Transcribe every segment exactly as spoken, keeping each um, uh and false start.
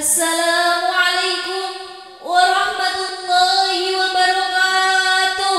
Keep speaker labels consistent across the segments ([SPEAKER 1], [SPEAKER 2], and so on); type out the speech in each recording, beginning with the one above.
[SPEAKER 1] Assalamualaikum warahmatullahi wabarakatuh.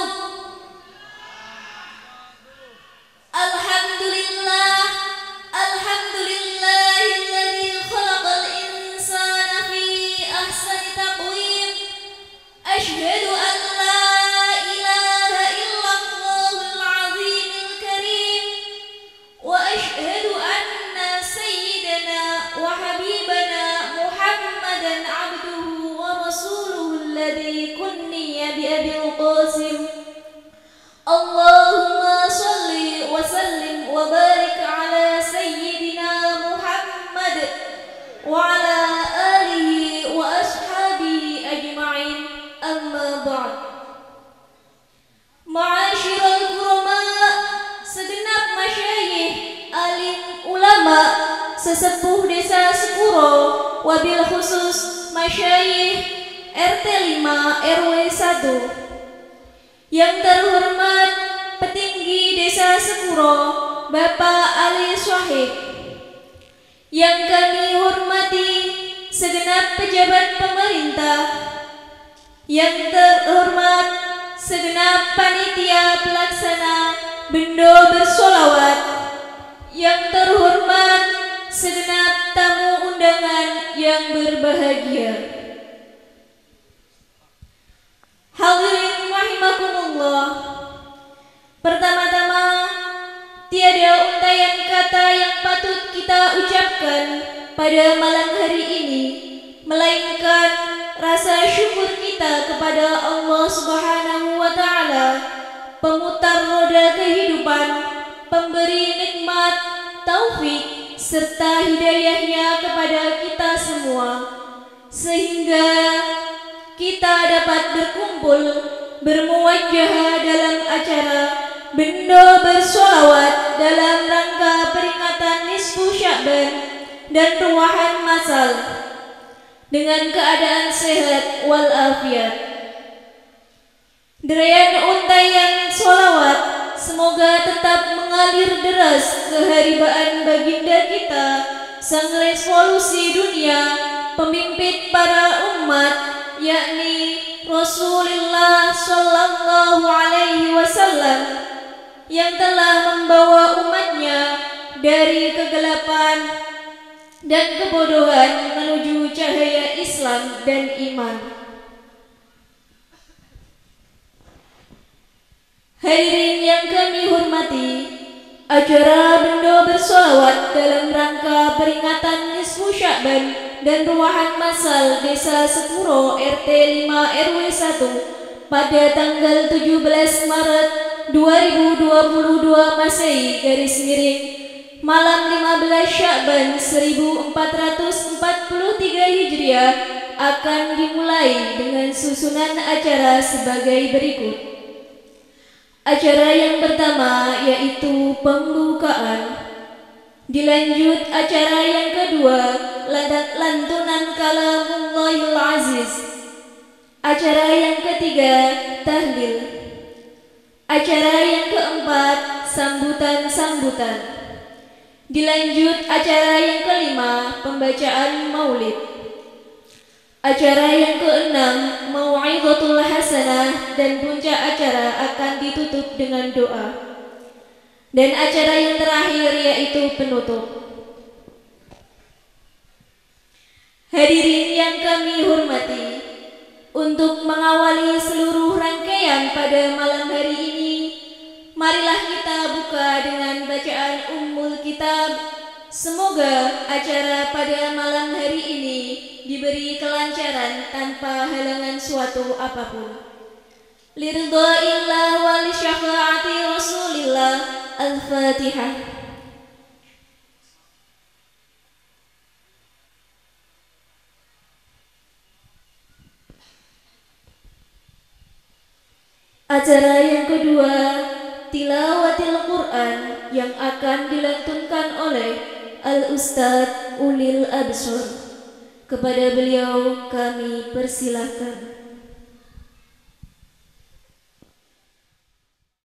[SPEAKER 1] Alhamdulillah, alhamdulillahilladzi khalaqal insana fi ahsani taqwim. Asyhadu an la ilaha illallahul azimul karim wa asyhadu anna sayyidana wa habibana Muhammadan abduhu wa rasuluhu alladzi kunniya bi abil qasim. Allahumma salli wa sallim wa barik ala sayyidina Muhammad wa ala alihi wa ashabihi ajma'in. Amma ba'd. Ma'asyiral kurama, segenap masyayikh, alim ulama, sesepuh desa Sekuro, wabil khusus masyayikh R T lima R W satu. Yang terhormat petinggi desa Sekuro, Bapak Ali Syahid. Yang kami hormati segenap pejabat pemerintah. Yang terhormat segenap panitia pelaksana Bendo Bersolawat. Yang terhormat segenap tamu undangan yang berbahagia. Hadirin rahimakumullah. Pertama-tama, tiada untaian kata yang patut kita ucapkan pada malam hari ini, melainkan rasa syukur kita kepada Allah Subhanahu wa Ta'ala, pemutar roda kehidupan, pemberi nikmat, taufik serta hidayahnya kepada kita semua, sehingga kita dapat berkumpul bermuwajjah dalam acara Bendo Bersolawat dalam rangka peringatan nisfu Sya'ban dan ruwahan masal dengan keadaan sehat walafiat. Derayan untayan solawat semoga tetap mengalir deras keharibaan baginda kita, sang revolusi dunia, pemimpin para umat, yakni Rasulullah Sallallahu Alaihi Wasallam, yang telah membawa umatnya dari kegelapan dan kebodohan menuju cahaya Islam dan iman. Hadirin yang kami hormati, acara Bendo Bersolawat dalam rangka peringatan nisfu Sya'ban dan ruwahan masal desa Sekuro R T lima R W satu pada tanggal tujuh belas Maret dua ribu dua puluh dua Masehi garis miring malam lima belas Sya'ban seribu empat ratus empat puluh tiga Hijriah akan dimulai dengan susunan acara sebagai berikut. Acara yang pertama yaitu pembukaan, dilanjut acara yang kedua lantunan kalamullahil aziz, acara yang ketiga tahlil, acara yang keempat sambutan-sambutan, dilanjut acara yang kelima pembacaan maulid, acara yang keenam mau'izatul hasanah, dan puncak acara akan ditutup dengan doa, dan acara yang terakhir yaitu penutup. Hadirin yang kami hormati, untuk mengawali seluruh rangkaian pada malam hari ini, marilah kita buka dengan bacaan Ummul Kitab. Semoga acara pada malam hari ini diberi kelancaran tanpa halangan suatu apapun. Liridhaillah wa li syafaati Rasulillah. Al-Fatihah. Acara yang kedua, tilawatil Quran, yang akan dilantunkan oleh Al-Ustadz Ulil Absor. Kepada beliau kami persilahkan.